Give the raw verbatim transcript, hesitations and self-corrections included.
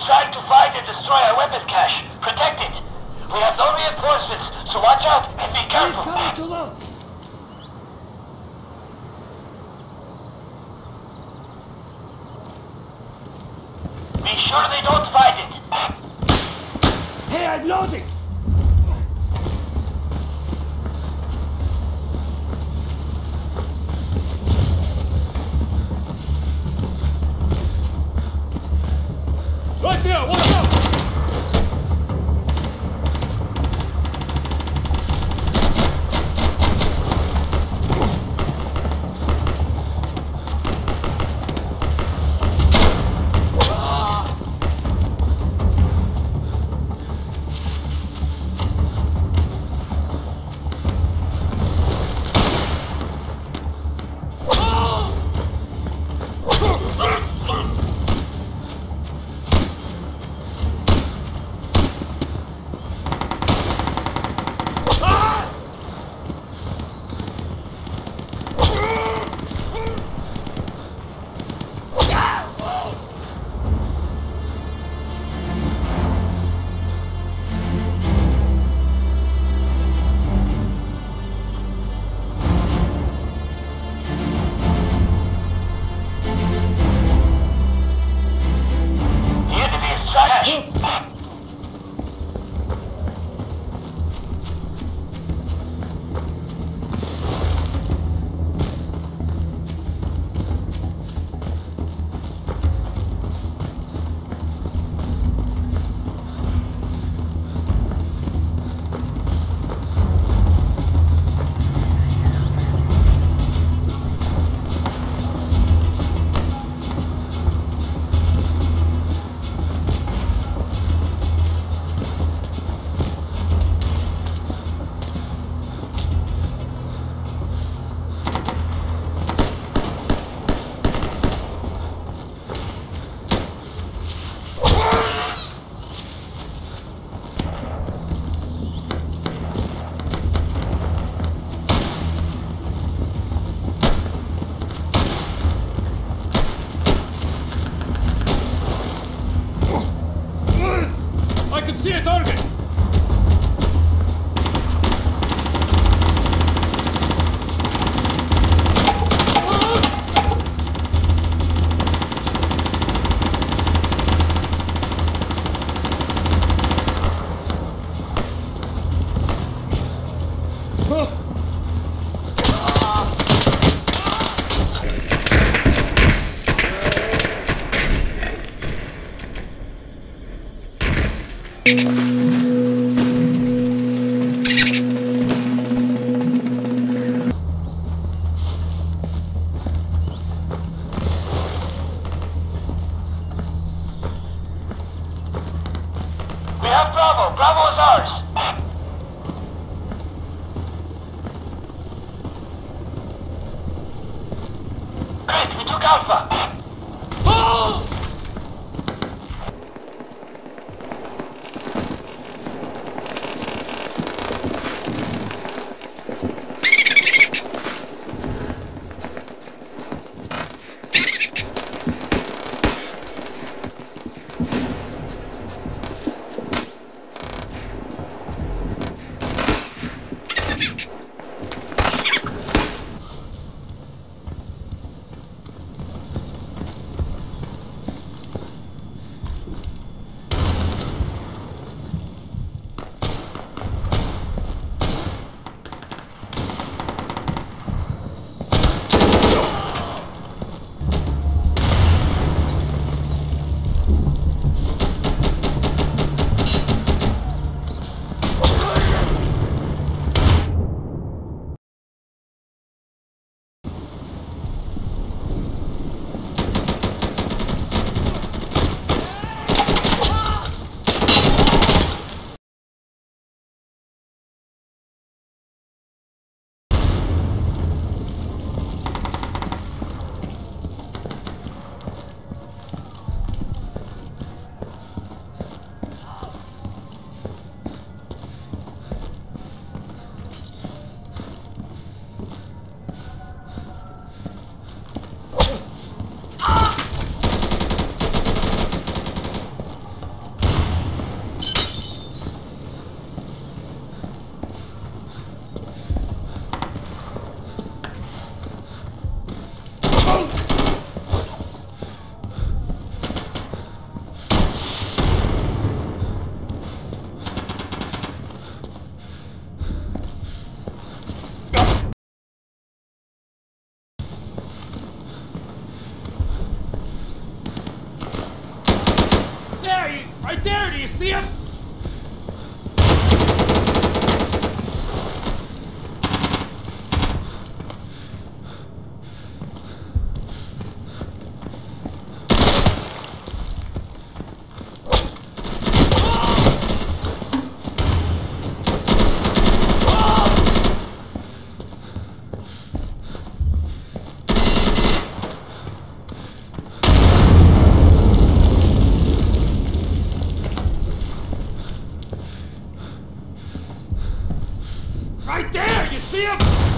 trying to find and destroy our weapons cache. Protect it. We have no reinforcements, so watch out and be careful. Coming to load. Be sure they don't find it. Hey, I'm loading. Right there, watch out! I can see a target! We have Bravo. Bravo is ours. Great, we took Alpha. Oh! There, you, right there, do you see him? Right there, you see him?